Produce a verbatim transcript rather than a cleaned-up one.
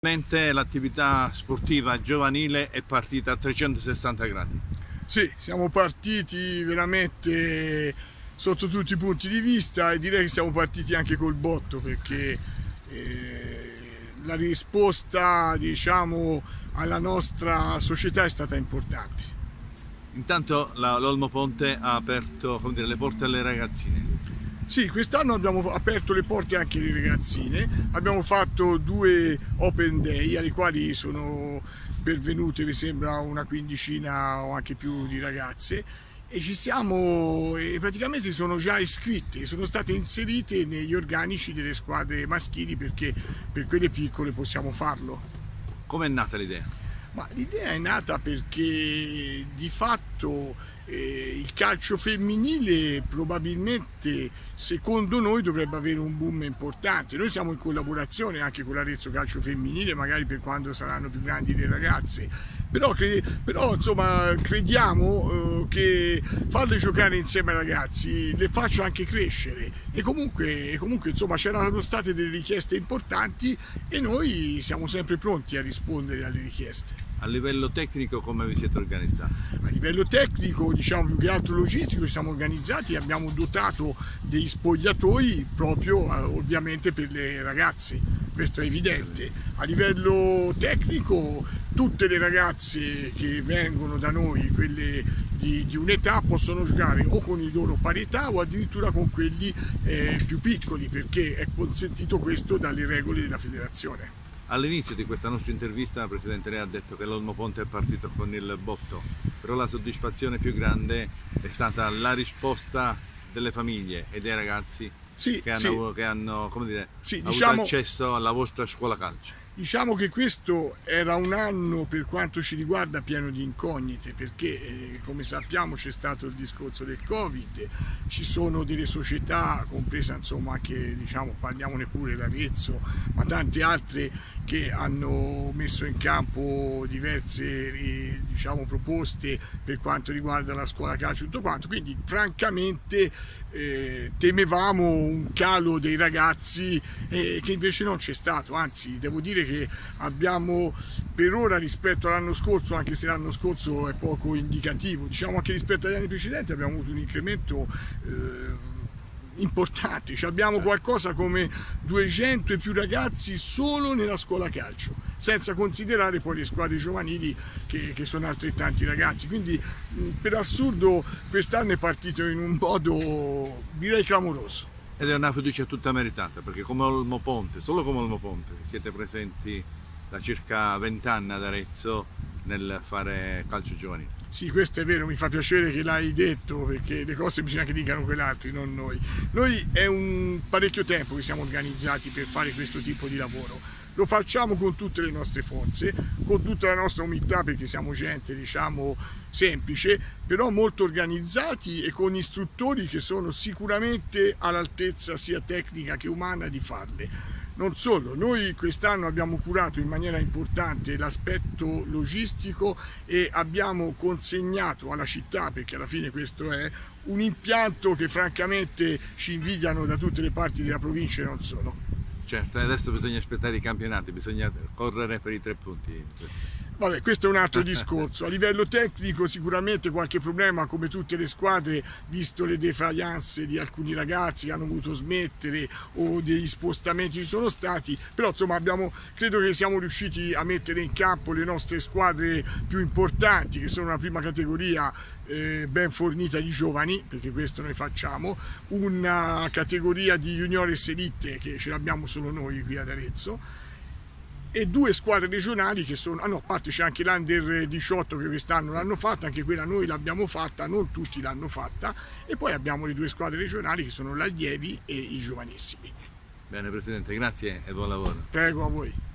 L'attività sportiva giovanile è partita a trecentosessanta gradi. Sì, siamo partiti veramente sotto tutti i punti di vista e direi che siamo partiti anche col botto, perché eh, la risposta, diciamo, alla nostra società è stata importante. Intanto l'Olmo Ponte ha aperto, come dire, le porte alle ragazzine. Sì, quest'anno abbiamo aperto le porte anche alle ragazzine, abbiamo fatto due open day alle quali sono pervenute, mi sembra, una quindicina o anche più di ragazze, e ci siamo, e praticamente sono già iscritte, sono state inserite negli organici delle squadre maschili, perché per quelle piccole possiamo farlo. Come è nata l'idea? Ma l'idea è nata perché di fatto eh, il calcio femminile probabilmente, secondo noi, dovrebbe avere un boom importante. Noi siamo in collaborazione anche con l'Arezzo Calcio Femminile, magari per quando saranno più grandi le ragazze, però, però insomma crediamo eh, che farle giocare insieme ai ragazzi le faccia anche crescere, e comunque, e comunque insomma c'erano state delle richieste importanti e noi siamo sempre pronti a rispondere alle richieste. A livello tecnico come vi siete organizzati? A livello tecnico, diciamo più che altro logistico, ci siamo organizzati e abbiamo dotato degli spogliatoi proprio eh, ovviamente per le ragazze, questo è evidente. A livello tecnico tutte le ragazze che vengono da noi, quelle di, di un'età, possono giocare o con i loro pari età o addirittura con quelli eh, più piccoli, perché è consentito questo dalle regole della federazione. All'inizio di questa nostra intervista, Presidente, lei ha detto che l'Olmo Ponte è partito con il botto, però la soddisfazione più grande è stata la risposta delle famiglie e dei ragazzi sì, che hanno, sì. che hanno come dire, sì, avuto diciamo, accesso alla vostra scuola calcio. Diciamo che questo era un anno, per quanto ci riguarda, pieno di incognite, perché eh, come sappiamo c'è stato il discorso del Covid, ci sono delle società, compresa insomma anche, diciamo, parliamone pure, l'Arezzo, ma tante altre, che hanno messo in campo diverse eh, diciamo, proposte per quanto riguarda la scuola calcio e tutto quanto, quindi francamente eh, temevamo un calo dei ragazzi eh, che invece non c'è stato, anzi devo dire che abbiamo per ora, rispetto all'anno scorso, anche se l'anno scorso è poco indicativo, diciamo anche rispetto agli anni precedenti abbiamo avuto un incremento eh, importante, cioè abbiamo qualcosa come duecento e più ragazzi solo nella scuola calcio, senza considerare poi le squadre giovanili che, che sono altrettanti ragazzi, quindi per assurdo quest'anno è partito in un modo, direi, clamoroso. Ed è una fiducia tutta meritata, perché come Olmo Ponte, solo come Olmo Ponte, siete presenti da circa vent'anni ad Arezzo nel fare calcio giovanile. Sì, questo è vero, mi fa piacere che l'hai detto, perché le cose bisogna che dicano quell'altro, non noi. Noi è un parecchio tempo che siamo organizzati per fare questo tipo di lavoro. Lo facciamo con tutte le nostre forze, con tutta la nostra umiltà, perché siamo gente, diciamo, semplice, però molto organizzati e con istruttori che sono sicuramente all'altezza sia tecnica che umana di farle. Non solo, noi quest'anno abbiamo curato in maniera importante l'aspetto logistico e abbiamo consegnato alla città, perché alla fine questo è un impianto che francamente ci invidiano da tutte le parti della provincia e non solo. Certo, adesso bisogna aspettare i campionati, bisogna correre per i tre punti. Vabbè, questo è un altro discorso. A livello tecnico sicuramente qualche problema, come tutte le squadre, visto le defraianze di alcuni ragazzi che hanno voluto smettere o degli spostamenti ci sono stati, però insomma abbiamo, credo che siamo riusciti a mettere in campo le nostre squadre più importanti, che sono una prima categoria eh, ben fornita di giovani, perché questo noi facciamo, una categoria di juniores elite che ce l'abbiamo solo noi qui ad Arezzo, e due squadre regionali che sono, ah no, a parte c'è anche l'Under diciotto che quest'anno l'hanno fatta, anche quella noi l'abbiamo fatta, non tutti l'hanno fatta, e poi abbiamo le due squadre regionali che sono l'Allievi e i giovanissimi. Bene Presidente, grazie e buon lavoro. Prego, a voi.